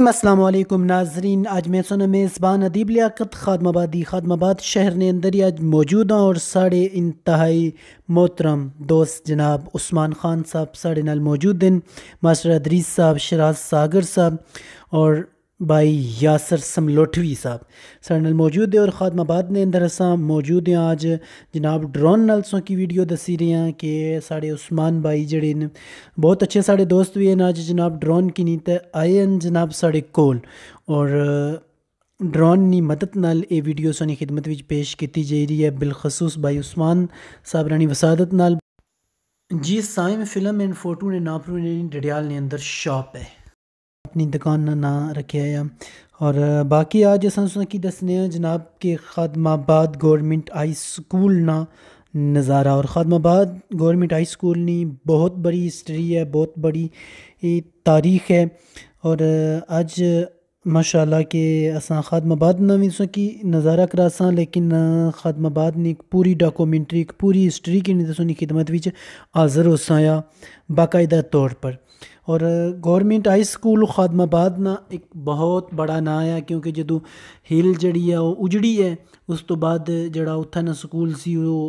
السلام علیکم ناظرین، آج میں سنا میزبان ادیب لیاقت خادمآباد شہر نے اندر ہی آج موجود ہوں اور ساڑھے انتہائی محترم دوست جناب عثمان خان صاحب ساڑھے نال موجود ہیں، ماسٹر ادریس صاحب، شراز ساگر صاحب اور بھائی یاسر سملوٹوی صاحب ساڑھے نال موجود ہے۔ اور خادمآباد نے اندر اساں موجود ہیں آج جناب ڈرون نال سوں کی ویڈیو دسی رہی ہیں کہ ساڑھے عثمان بھائی جڑے نے بہت اچھے ساڑھے دوست بھی ہیں، آج جناب ڈرون کی نیت آئے ہیں جناب ساڑھے کول اور ڈرون نی مدد نال اے ویڈیو سونی خدمت وچ پیش کیتی جائی رہی ہے، بالخصوص بھائی عثمان صاحب رانی وسادت نال۔ جی سائم فلم اینڈ فوٹو نے ناپرو نے ڈڈیال نے اندر شاپ ہے، اپنی دکان نا نام رکھیا ہے۔ اور باقی آج اساں کی دسنے ہیں جناب کہ خادمآباد گورنمنٹ ہائی سکول نا نظارہ، اور خادمآباد گورنمنٹ ہائی سکول نی بہت بڑی ہسٹری ہے، بہت بڑی تاریخ ہے۔ اور اج ماشاءاللہ کہ اساں خادمآباد نا بھی سوں کی نظارہ کراساں، لیکن خادمآباد نی ایک پوری ڈاکومنٹری، ایک پوری ہسٹری کی دسونی خدمت وچ حاضر ہوساں یا باقاعدہ طور پر۔ اور گورنمنٹ ہائی سکول خادمآباد نا ایک بہت بڑا نام ہے، کیونکہ جدوں ہل جڑی ہے وہ اجڑی ہے، اس تو بعد جڑا اتھا نا سکول سی وہ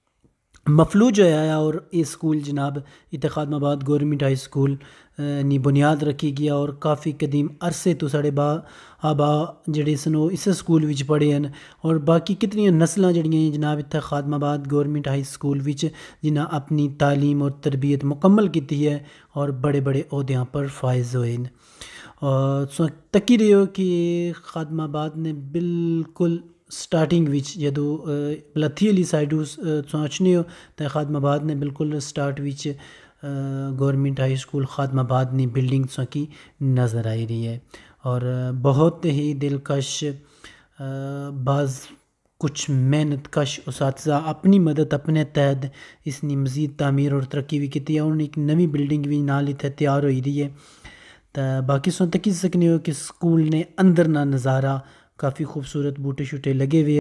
مفلوج ہویا ہے، اور یہ سکول جناب اتنے خادمآباد گورنمنٹ ہائی سکول نی بنیاد رکھی گیا، اور کافی قدیم عرصے تو ساڑھے آبا جڑے سن وہ اس سکول وچ پڑھے ہیں، اور باقی کتنی نسلاں جڑیاں ہیں جناب اتنے خادمآباد گورنمنٹ ہائی سکول وچ جنہاں اپنی تعلیم اور تربیت مکمل کی ہے اور بڑے بڑے عہدیاں پر فائز ہوئے ہیں۔ اور تکی رہے ہو کہ خادمآباد نے بالکل سٹارٹنگ وچ جدو بلتھی علی سائڈ سوچنے ہو تو خادمآباد نے بالکل سٹارٹ وچ گورنمنٹ ہائی سکول خادمآباد نی بلڈنگ سوں کی نظر آئی رہی ہے، اور بہت ہی دلکش بعض کچھ محنت کش اساتذہ اپنی مدد اپنے تحت اس نی مزید تعمیر اور ترقی بھی کی ہے، اور ایک نوی بلڈنگ بھی نال اتنے تیار ہوئی رہی ہے۔ تو باقی سوں تکی سکنے ہو کہ سکول نے اندر نا نظارہ کافی خوبصورت بوٹے شوٹے لگے ہوئے۔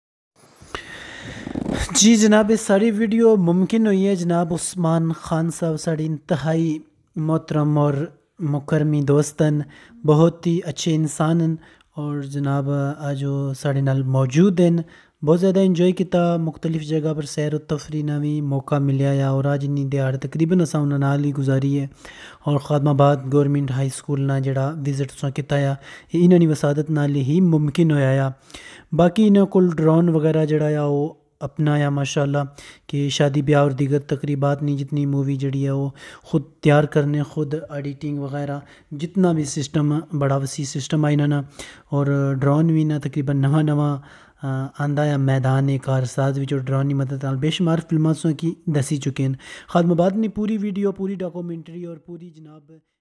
جی جناب یہ ساری ویڈیو ممکن ہوئی ہے جناب عثمان خان صاحب ساڑی انتہائی محترم اور مکرمی دوستن، بہت ہی اچھے انسان ہیں، اور جناب آج وہ ساڑے نال موجود ہیں، بہت زیادہ انجوائے کیتا، مختلف جگہ پر سیر و تفریح نا بھی موقع ملیا ہے، اور آج انی دیہڑ تقریباً اساں انہاں نال ہی گزاری ہے، اور خادمآباد گورنمنٹ ہائی سکول نا جڑا وزٹ اساں کیتا ہے یہ انہاں نی وسادت نال ہی ممکن ہویا ہے۔ باقی انہاں کول ڈرون وغیرہ جڑا ہے وہ اپنا یا ماشاءاللہ کہ شادی بیاہ اور دیگر تقریبات نہیں جتنی مووی جڑی ہے وہ خود تیار کرنے، خود ایڈیٹنگ وغیرہ جتنا بھی سسٹم بڑا وسیع سسٹم آئینا نا، اور ڈرون بھی نا تقریباً نواں آندا ہے میدان کارساز وچ، اور ڈرون کی مدد نال بے شمار فلماں سوں کی دسی چکے ہیں۔ خادمآباد نے پوری ویڈیو، پوری ڈاکومنٹری اور پوری جناب